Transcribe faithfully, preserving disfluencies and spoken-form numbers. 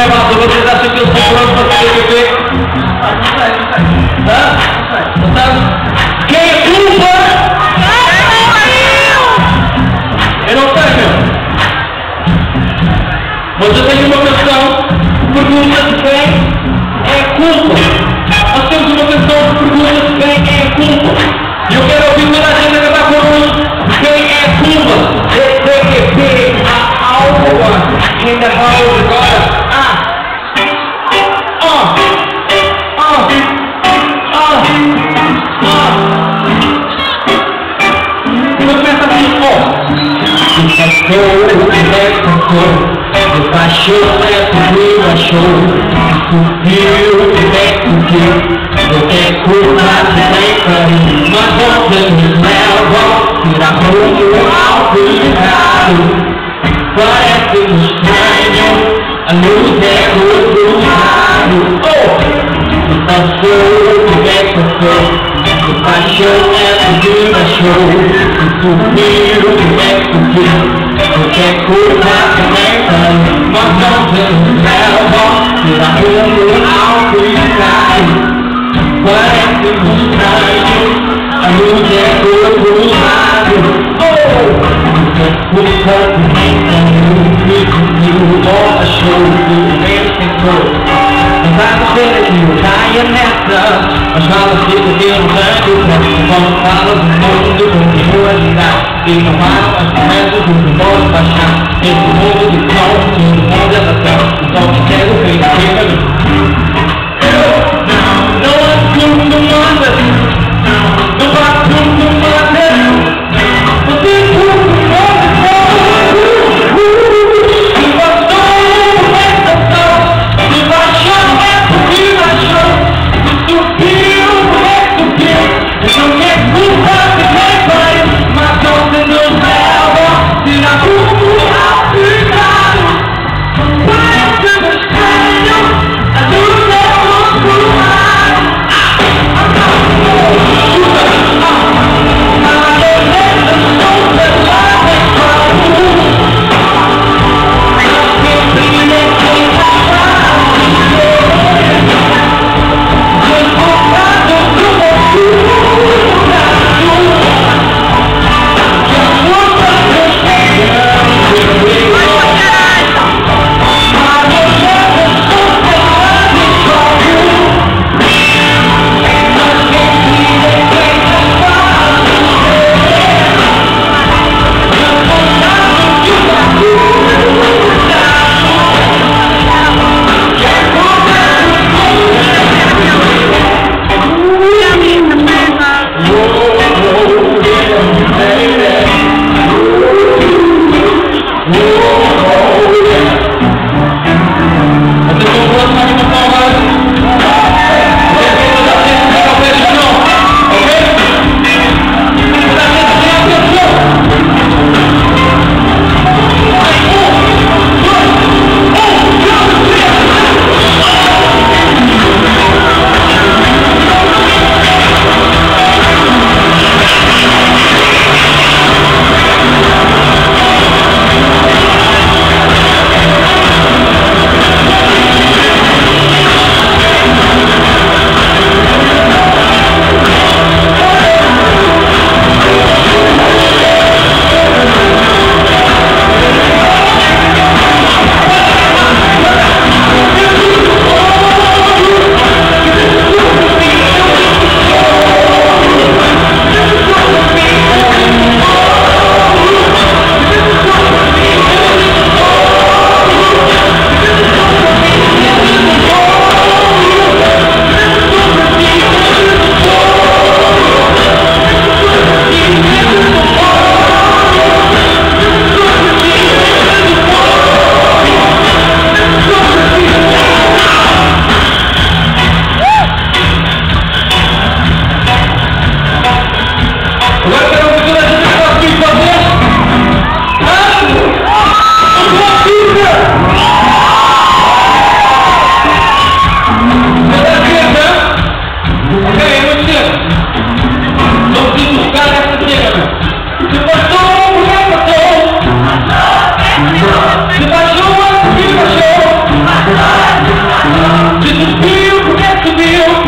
malta, vocês acham que eu sou pronto para fazer o quê? Não sei, não sei. Hã? Não sei. Quem é culpa? Eu não sei, meu. Mas eu tenho uma canção que pergunta de quem é a culpa. Nós temos uma canção que pergunta de quem é a culpa. E eu quero ouvir toda a gente a cantar por um de quem é a culpa. Eu sei que é big, a alma, in the house, agora. Ah! Ah! Ah! Ah! Ah! E não começa assim, ó. If I go, let me go. If I show, let me show. To feel, let me feel. Eu quero curar de bem, mas não tenho leva. Tirar rumo ao cuidado. Parece um estranho, a luz é do lado. Oh! If I show, let me go. If I show, let me show. To feel, let me feel. Eu quero curar de bem, mas não tenho leva. Tirar rumo ao cuidado. Parece um estranho, a luz é do outro lado. Oh! Você culpa de mim, eu fico comigo, bola show, do meu sentor. Não vai ser que eu caia nessa, mas fala que eu tenho tanto tempo. Quando fala do mundo, continua a girar. E não vai mais começo do que pode baixar. Esse mundo de som, todo mundo é bastão. Então me quero ver, chega de Você baixou, você baixou. Desafio, começa, viu?